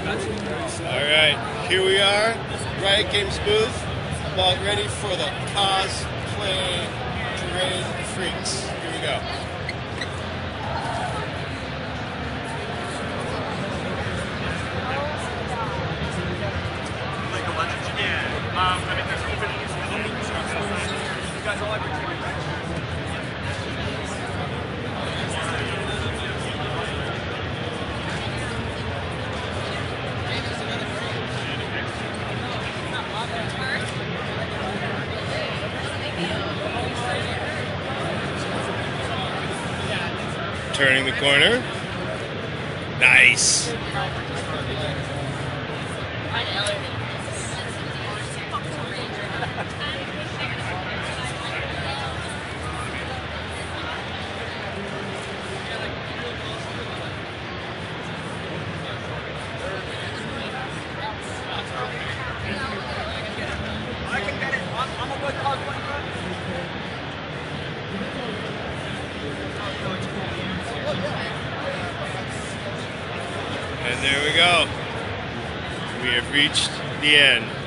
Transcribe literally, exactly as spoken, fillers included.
Alright, here we are, Riot Games booth, about ready for the cosplay parade freaks. Here we go. Um, I mean, there's openings. You guys all have your tickets, right? Turning the corner. Nice. I can get it. I'm, I'm a good cosplay. And there we go. We have reached the end.